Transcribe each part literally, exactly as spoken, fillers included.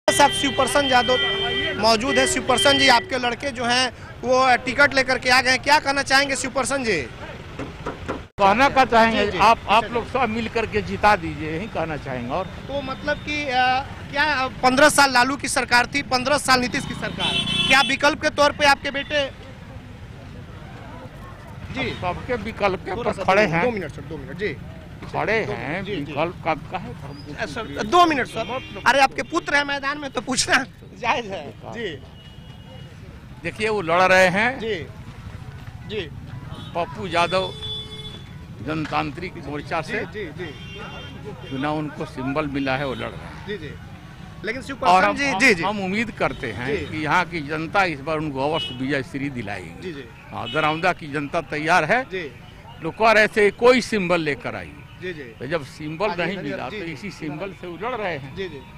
साहब शिवप्रसन्न यादव मौजूद है। शिवप्रसन्न जी, आपके लड़के जो हैं वो टिकट लेकर के आ गए हैं, क्या कहना चाहेंगे शिवप्रसन्न जी? कहना का चाहेंगे आप आप लोग सब मिल करके जिता दीजिए, यही कहना चाहेंगे। और तो मतलब कि आ, क्या पंद्रह साल लालू की सरकार थी, पंद्रह साल नीतीश की सरकार, क्या विकल्प के तौर पे आपके बेटे जी सबके विकल्प के ऊपर खड़े हैं? दो मिनट सर, दो मिनट जी खड़े हैं, विकल्प का का है सर, दो मिनट सर। अरे आपके पुत्र है मैदान में तो पूछना जायज है जी। देखिए वो लड़ रहे हैं जी जी पप्पू यादव जनतांत्रिक मोर्चा से जी जी चुनाव उनको सिंबल मिला है, वो लड़ रहे हैं जी जी। लेकिन और शिवप्रसन्न हम, जी हम, जी जी हम उम्मीद करते हैं कि यहाँ की जनता इस बार उनको अवश्य विजय श्री दिलाएगी। जी जी हाँ, दरौंदा की जनता तैयार है। जी लोग कह रहे थे कोई सिंबल लेकर आई, जी जी तो जब सिंबल आगे नहीं बढ़िए, मिला जी, तो जी। इसी सिंबल से उलड़ रहे हैं जी जी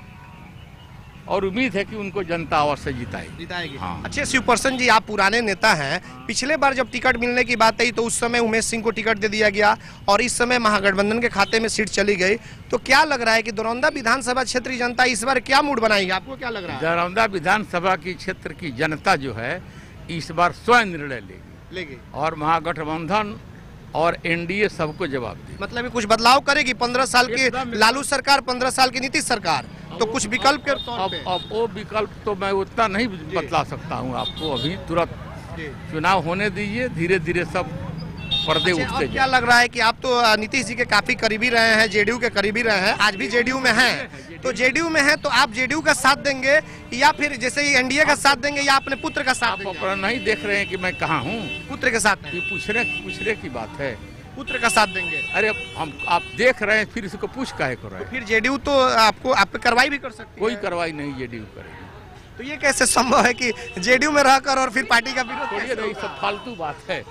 और उम्मीद है कि उनको जनता अवश्य जिताएगी। जिताएगी। हाँ। अच्छे शिवप्रसन्न जी, आप पुराने नेता हैं। पिछले बार जब टिकट मिलने की बात आई तो उस समय उमेश सिंह को टिकट दे दिया गया और इस समय महागठबंधन के खाते में सीट चली गई। तो क्या लग रहा है कि दरौंदा विधानसभा क्षेत्र की जनता इस बार क्या मूड बनाएगी? आपको क्या लग रहा है? दरौंदा विधानसभा की क्षेत्र की जनता जो है इस बार स्वयं निर्णय लेगी लेगी और महागठबंधन और एनडीए सबको जवाब देगी। मतलब कुछ बदलाव करेगी? पंद्रह साल की एकदम। लालू सरकार, पंद्रह साल की नीतीश सरकार, तो कुछ विकल्प के तौर अब पे अब वो विकल्प तो मैं उतना नहीं बतला सकता हूँ आपको अभी, तुरंत जी। चुनाव होने दीजिए, धीरे धीरे सब पर्दे अच्छा, उठते अब क्या जाए। लग रहा है कि आप तो अ, नीतीश जी के काफी करीबी रहे हैं, जेडीयू के करीबी रहे हैं, आज भी जेडीयू में हैं, तो जेडीयू में हैं तो आप जेडीयू का साथ देंगे या फिर जैसे ही एनडीए का साथ देंगे या अपने पुत्र का साथ आप देंगे? अपना नहीं देख रहे हैं कि मैं कहाँ हूँ? पुत्र के साथ हैं। ये पूछने पूछने की बात है। पुत्र का साथ देंगे। अरे हम आप देख रहे हैं फिर इसको पूछ काहे कर रहे हैं? फिर जेडीयू तो आपको आप पे कार्रवाई भी कर सकती कोई है। कार्रवाई नहीं जेडीयू करेगी। तो ये कैसे संभव है कि जेडीयू में रहकर और फिर पार्टी का विरोध छोड़िए कैसे नहीं, होगा? सब फालतू बात है।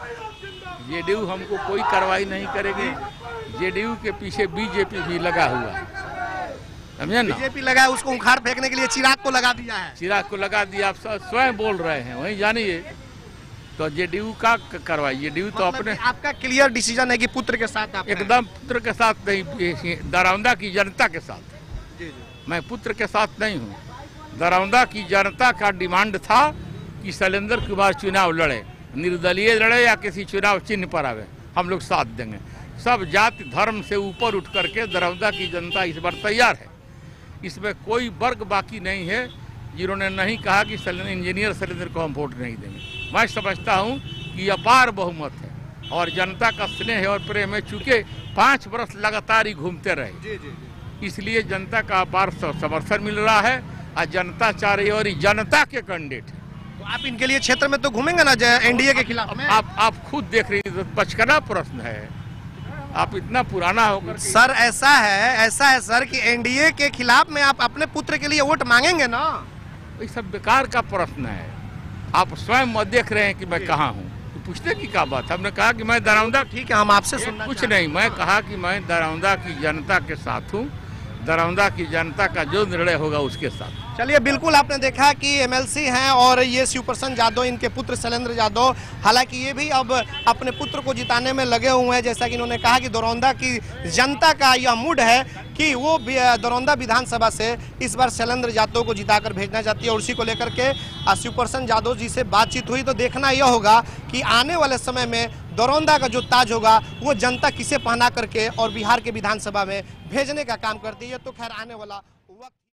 जेडीयू हमको कोई कार्रवाई नहीं करेगी। जेडीयू के पीछे बीजेपी भी लगा हुआ है, समझे ना? बीजेपी लगा है, उसको उखाड़ फेंकने के लिए चिराग को लगा दिया है। चिराग को लगा दिया, आप सब स्वयं बोल रहे हैं, वही जानिए। तो जेडीयू का कार्रवाई, जेडीयू तो मतलब अपने कि आपका क्लियर डिसीजन है कि पुत्र के साथ आप हैं। एकदम पुत्र के साथ नहीं, दरौंदा की जनता के साथ। जी जी मैं पुत्र के साथ नहीं हूँ। दरौंदा की जनता का डिमांड था कि शैलेंद्र कुमार चुनाव लड़े, निर्दलीय लड़े या किसी चुनाव चिन्ह पर आवे, हम लोग साथ देंगे। सब जाति धर्म से ऊपर उठ करके दरौंदा की जनता इस बार तैयार है। इसमें कोई वर्ग बाकी नहीं है जिन्होंने नहीं कहा कि इंजीनियर शैलेंद्र को हम वोट नहीं देंगे। मैं समझता हूँ कि अपार बहुमत है और जनता का स्नेह और प्रेम है। चूँकि पाँच वर्ष लगातार ही घूमते रहे, जी जी इसलिए जनता का अपार समर्थन मिल रहा है और जनता चाह रही है और ये जनता के कैंडिडेट है। तो आप इनके लिए क्षेत्र में तो घूमेंगे ना एनडीए के खिलाफ में? आप आप खुद देख रही हैं, बचकाना प्रश्न है। आप इतना पुराना होकर के- सर ऐसा है ऐसा है सर कि एनडीए के खिलाफ में आप अपने पुत्र के लिए वोट मांगेंगे ना? ये सब बेकार का प्रश्न है। आप स्वयं मत देख रहे हैं कि मैं कहाँ हूँ, तो पूछने की क्या बात है? हमने कहा कि मैं दरौंदा, ठीक है, हम आपसे सुनना कुछ चाहते नहीं, मैं कहा कि मैं दरौंदा की जनता के साथ हूँ। दरौंदा की जनता का जो निर्णय होगा उसके साथ। चलिए, बिल्कुल आपने देखा कि एमएलसी हैं और ये शिवप्रसन्न यादव, इनके पुत्र शैलेंद्र यादव, हालांकि ये भी अब अपने पुत्र को जिताने में लगे हुए हैं। जैसा कि इन्होंने कहा कि दरौंदा की जनता का यह मूड है कि वो दरौंदा विधानसभा से इस बार शैलेंद्र यादव को जिताकर भेजना चाहती है और उसी को लेकर के शिवप्रसन्न यादव जी से बातचीत हुई। तो देखना यह होगा कि आने वाले समय में दरौंदा का जो ताज होगा वो जनता किसे पहना करके और बिहार के विधानसभा में भेजने का काम करती है। तो खैर आने वाला वक्त